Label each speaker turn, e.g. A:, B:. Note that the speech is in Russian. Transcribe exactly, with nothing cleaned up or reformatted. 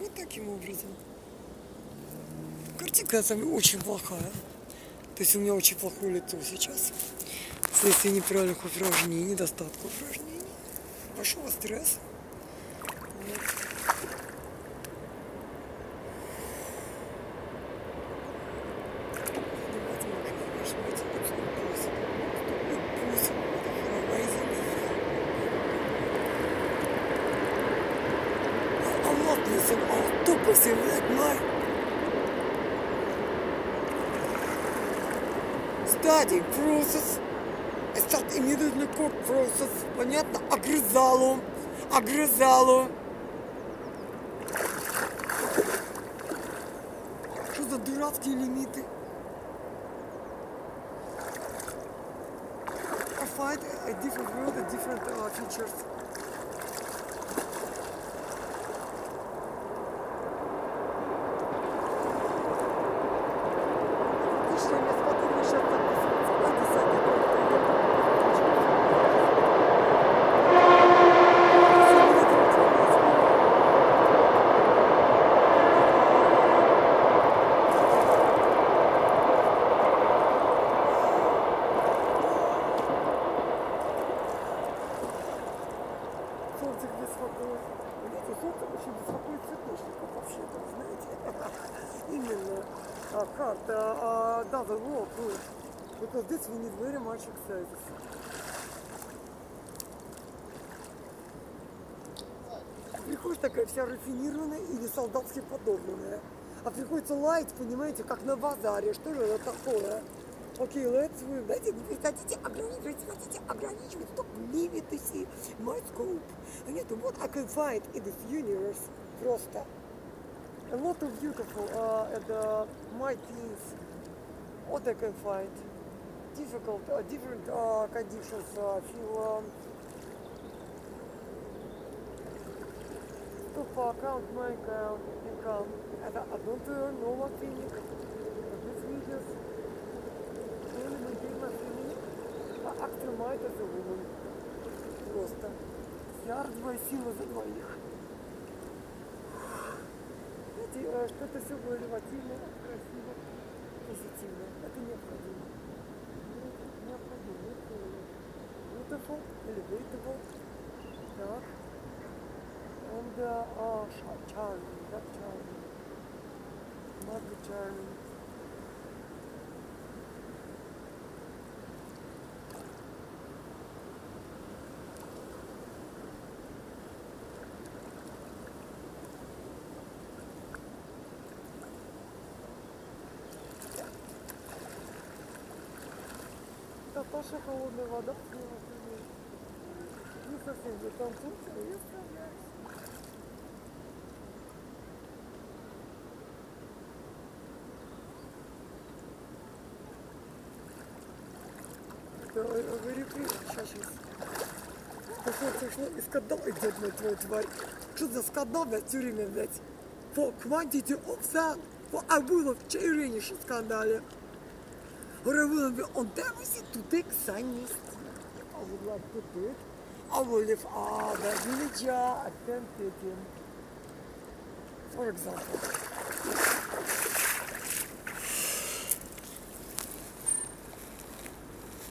A: Вот таким образом. Картинка на самом деле очень плохая. То есть у меня очень плохое лицо сейчас. Вследствие неправильных упражнений, недостатка упражнений. Большого стресса. Вот. Listen, oh, тупо севать, май. Study process. I start immediately court process. Понятно? Огрызалу. Огрызалу. Что за дурацкие лимиты? I find a different world, a different uh, features. Солнце беспокоит. Видите, солнце очень беспокоит цветочников вообще-то, знаете. Именно. Uh, can't uh, uh, doesn't work good. Because this we need very much exercise. Приходишь такая вся рафинированная или солдатски подобранная. А приходится лаять, понимаете, как на базаре. Что же это такое? Окей, okay, let's win. Знаете, вы хотите ограничивать, хотите ограничивать, stop limit to see my scope. А нет, what I can find in this universe просто. A lot of beautiful uh, and uh, my things. What I can find. Difficult, uh, different uh, conditions. Uh, feel um, stop account, my account, income. And I don't earn no one thing. This videos. Актимайт это woman. Просто. Ярдовая сила за двоих. Знаете, что это все было элевативно, красиво, позитивно. Это необходимо. Необходимо. Beautiful, elevatable. Так. And uh, oh, charming, that charming. Must be charming. Наташа, холодная вода, не совсем же там Турция, но я справляюсь. Да, говори, сейчас, сейчас. Такое пришло, и скандал идет на твою тварь. Что за скандал, блядь, все время, блядь? For quantity of that, for I will have чайренейшем скандале. Or I will be on deficit to take science. I would like to do it. I will leave uh, the villager attempted him. For example.